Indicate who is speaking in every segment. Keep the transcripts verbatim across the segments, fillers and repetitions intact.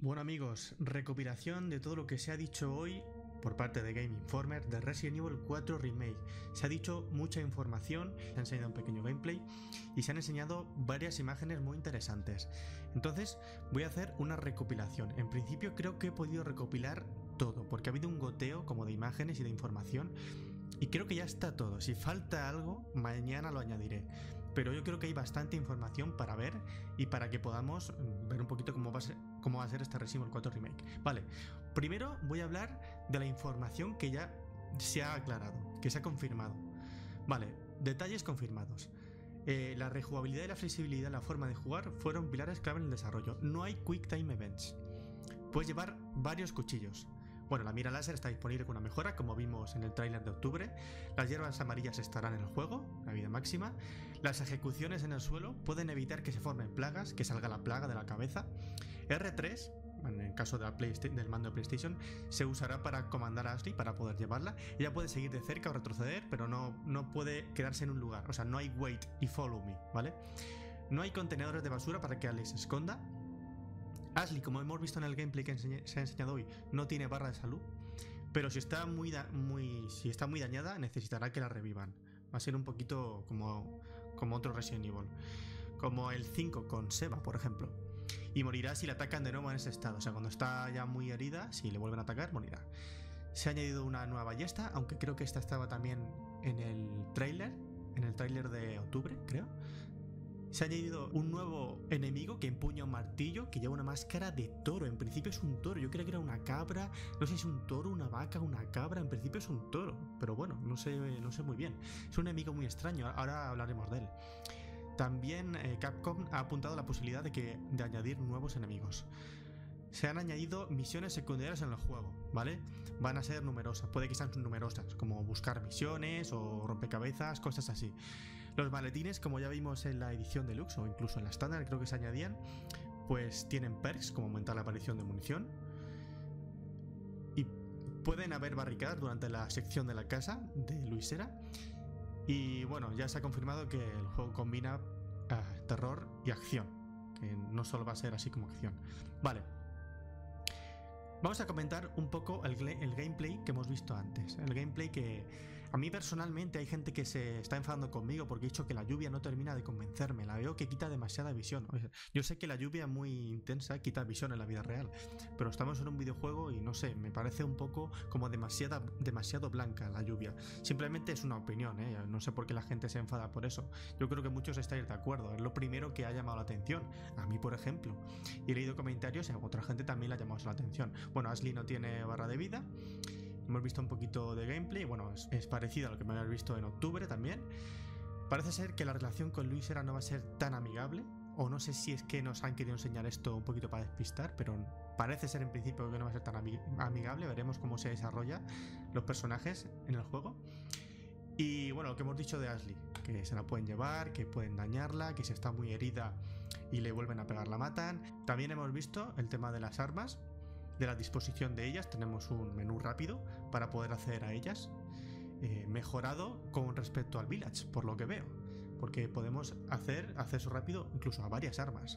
Speaker 1: Bueno amigos, recopilación de todo lo que se ha dicho hoy por parte de Game Informer de Resident Evil cuatro Remake. Se ha dicho mucha información, se ha enseñado un pequeño gameplay y se han enseñado varias imágenes muy interesantes. Entonces voy a hacer una recopilación. En principio creo que he podido recopilar todo, porque ha habido un goteo como de imágenes y de información y creo que ya está todo. Si falta algo, mañana lo añadiré. Pero yo creo que hay bastante información para ver y para que podamos ver un poquito cómo va a ser, cómo va a ser este Resident Evil cuatro Remake. Vale, primero voy a hablar de la información que ya se ha aclarado, que se ha confirmado. Vale, detalles confirmados. Eh, la rejugabilidad y la flexibilidad en la forma de jugar fueron pilares clave en el desarrollo. No hay Quick Time Events. Puedes llevar varios cuchillos. Bueno, la mira láser está disponible con una mejora, como vimos en el tráiler de octubre. Las hierbas amarillas estarán en el juego, la vida máxima. Las ejecuciones en el suelo pueden evitar que se formen plagas, que salga la plaga de la cabeza. R tres, en el caso de la del mando de PlayStation, se usará para comandar a Ashley, para poder llevarla. Ella puede seguir de cerca o retroceder, pero no, no puede quedarse en un lugar. O sea, no hay wait y follow me, ¿vale? No hay contenedores de basura para que Ashley se esconda. Ashley, como hemos visto en el gameplay que enseñé, se ha enseñado hoy, no tiene barra de salud, pero si está muy, da, muy, si está muy dañada necesitará que la revivan. Va a ser un poquito como, como otro Resident Evil, como el cinco con Sheva, por ejemplo. Y morirá si la atacan de nuevo en ese estado, o sea, cuando está ya muy herida, si le vuelven a atacar, morirá. Se ha añadido una nueva ballesta, aunque creo que esta estaba también en el tráiler, en el tráiler de octubre, creo. Se ha añadido un nuevo enemigo que empuña un martillo, que lleva una máscara de toro. En principio es un toro, yo creía que era una cabra. No sé si es un toro, una vaca, una cabra. En principio es un toro, pero bueno, no sé, no sé muy bien. Es un enemigo muy extraño, ahora hablaremos de él. También eh, Capcom ha apuntado a la posibilidad de, que, de añadir nuevos enemigos. Se han añadido misiones secundarias en el juego, ¿vale? Van a ser numerosas, puede que sean numerosas, como buscar misiones o rompecabezas, cosas así. Los maletines, como ya vimos en la edición deluxe o incluso en la estándar, creo que se añadían, pues tienen perks, como aumentar la aparición de munición. Y pueden haber barricadas durante la sección de la casa de Luisera. Y bueno, ya se ha confirmado que el juego combina uh, terror y acción, que no solo va a ser así como acción. Vale. Vamos a comentar un poco el, el gameplay que hemos visto antes. El gameplay que a mí personalmente hay gente que se está enfadando conmigo porque he dicho que la lluvia no termina de convencerme. La veo que quita demasiada visión. O sea, yo sé que la lluvia muy intensa quita visión en la vida real, pero estamos en un videojuego y no sé, me parece un poco como demasiada, demasiado blanca la lluvia. Simplemente es una opinión, ¿eh? No sé por qué la gente se enfada por eso. Yo creo que muchos estáis de acuerdo. Es lo primero que ha llamado la atención. A mí, por ejemplo. Y he leído comentarios y a otra gente también le ha llamado la atención. Bueno, Ashley no tiene barra de vida. Hemos visto un poquito de gameplay. Bueno, es, es parecido a lo que me habéis visto en octubre también. Parece ser que la relación con Luisera no va a ser tan amigable. O no sé si es que nos han querido enseñar esto un poquito para despistar, pero parece ser en principio que no va a ser tan amigable. Veremos cómo se desarrolla los personajes en el juego. Y bueno, lo que hemos dicho de Ashley, que se la pueden llevar, que pueden dañarla, que si está muy herida y le vuelven a pegar la matan. También hemos visto el tema de las armas, de la disposición de ellas. Tenemos un menú rápido para poder acceder a ellas, eh, mejorado con respecto al Village, por lo que veo, porque podemos hacer acceso rápido incluso a varias armas.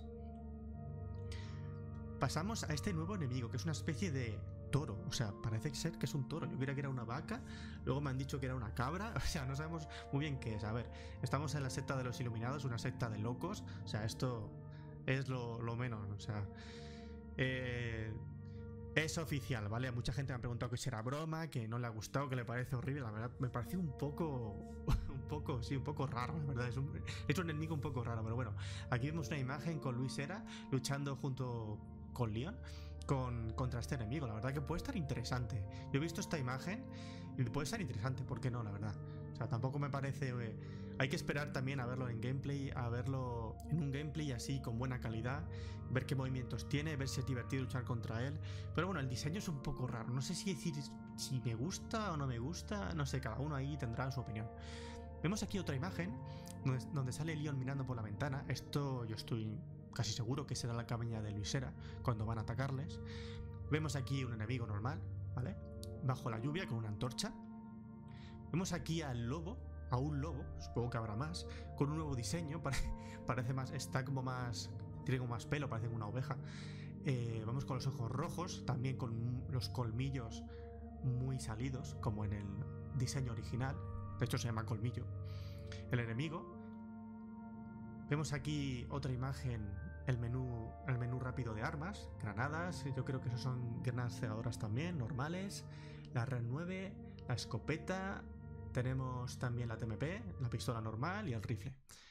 Speaker 1: Pasamos a este nuevo enemigo, que es una especie de toro, o sea, parece ser que es un toro. Yo creía que era una vaca, luego me han dicho que era una cabra, o sea, no sabemos muy bien qué es. A ver, estamos en la secta de los iluminados, una secta de locos, o sea, esto es lo, lo menos, o sea... Eh... Es oficial, ¿vale? A mucha gente me ha preguntado que si era broma, que no le ha gustado, que le parece horrible. La verdad, me pareció un poco... Un poco, sí, un poco raro, la verdad. Es un, es un enemigo un poco raro, pero bueno. Aquí vemos una imagen con Luisera luchando junto con Leon con, contra este enemigo. La verdad que puede estar interesante. Yo he visto esta imagen y puede estar interesante, ¿por qué no? La verdad. O sea, tampoco me parece... Eh, hay que esperar también a verlo en gameplay, a verlo en un gameplay así, con buena calidad, ver qué movimientos tiene, ver si es divertido luchar contra él. Pero bueno, el diseño es un poco raro. No sé si decir si me gusta o no me gusta. No sé, cada uno ahí tendrá su opinión. Vemos aquí otra imagen donde, donde sale Leon mirando por la ventana. Esto yo estoy casi seguro que será la cabaña de Luisera cuando van a atacarles. Vemos aquí un enemigo normal, ¿vale? Bajo la lluvia con una antorcha. Vemos aquí al lobo, a un lobo, supongo que habrá más, con un nuevo diseño. Parece más, está como más, tiene como más pelo, parece una oveja. Eh, vamos con los ojos rojos, también con los colmillos muy salidos, como en el diseño original. De hecho se llama colmillo. El enemigo. Vemos aquí otra imagen, el menú, el menú rápido de armas, granadas, yo creo que esos son granadas cegadoras también, normales, la R E N nueve, la escopeta, tenemos también la T M P, la pistola normal y el rifle.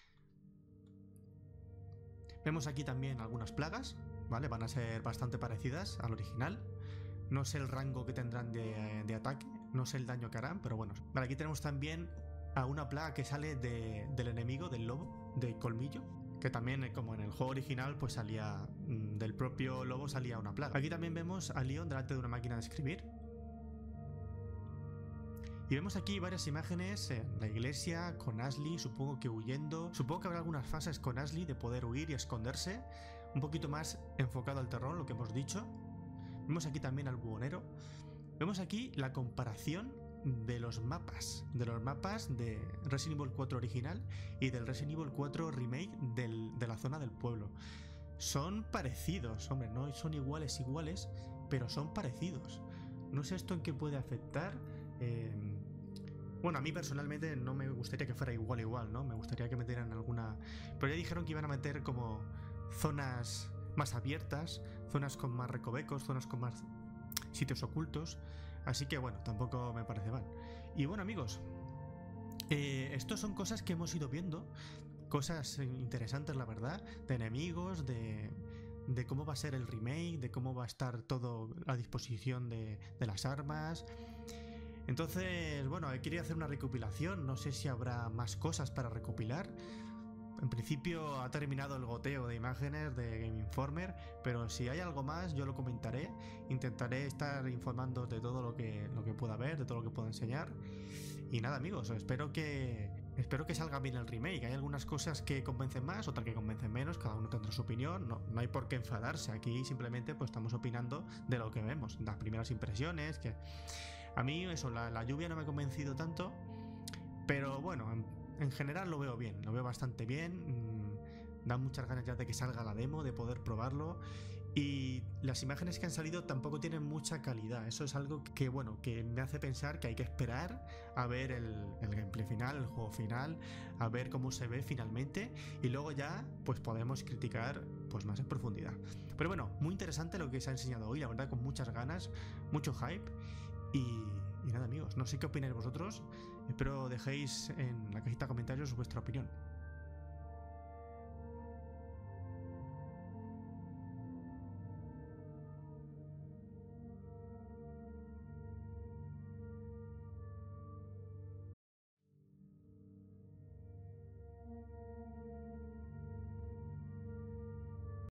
Speaker 1: Vemos aquí también algunas plagas, ¿vale? Van a ser bastante parecidas al original. No sé el rango que tendrán de, de ataque, no sé el daño que harán, pero bueno. Vale, aquí tenemos también a una plaga que sale de, del enemigo, del lobo, de colmillo, que también, como en el juego original, pues salía del propio lobo, salía una plaga. Aquí también vemos a Leon delante de una máquina de escribir. Y vemos aquí varias imágenes en la iglesia con Ashley, supongo que huyendo. Supongo que habrá algunas fases con Ashley de poder huir y esconderse, un poquito más enfocado al terror, lo que hemos dicho. Vemos aquí también al buhonero. Vemos aquí la comparación de los mapas, de los mapas de Resident Evil cuatro original y del Resident Evil cuatro Remake del, de la zona del pueblo. Son parecidos, hombre, no son iguales iguales, pero son parecidos. No sé esto en qué puede afectar. Eh, bueno, a mí personalmente no me gustaría que fuera igual igual, ¿no? Me gustaría que metieran alguna... Pero ya dijeron que iban a meter como zonas más abiertas, zonas con más recovecos, zonas con más sitios ocultos. Así que bueno, tampoco me parece mal. Y bueno, amigos, eh, estos son cosas que hemos ido viendo, cosas interesantes, la verdad, de enemigos, de, de cómo va a ser el remake, de cómo va a estar todo a disposición de, de las armas. Entonces, bueno, quería hacer una recopilación, no sé si habrá más cosas para recopilar. En principio ha terminado el goteo de imágenes de Game Informer, pero si hay algo más yo lo comentaré. Intentaré estar informando de todo lo que, lo que pueda ver, de todo lo que pueda enseñar. Y nada, amigos, espero que espero que salga bien el remake. Hay algunas cosas que convencen más, otras que convencen menos, cada uno tendrá su opinión. No, no hay por qué enfadarse, aquí simplemente pues estamos opinando de lo que vemos, las primeras impresiones. Que a mí eso, la, la lluvia no me ha convencido tanto, pero bueno, en general lo veo bien, lo veo bastante bien. Mmm, da muchas ganas ya de que salga la demo, de poder probarlo. Y las imágenes que han salido tampoco tienen mucha calidad. Eso es algo que, bueno, que me hace pensar que hay que esperar a ver el, el gameplay final, el juego final, a ver cómo se ve finalmente. Y luego ya, pues podemos criticar pues más en profundidad. Pero bueno, muy interesante lo que se ha enseñado hoy, la verdad, con muchas ganas, mucho hype. Y, y nada, amigos, no sé qué opináis vosotros. Espero dejéis en la cajita de comentarios vuestra opinión.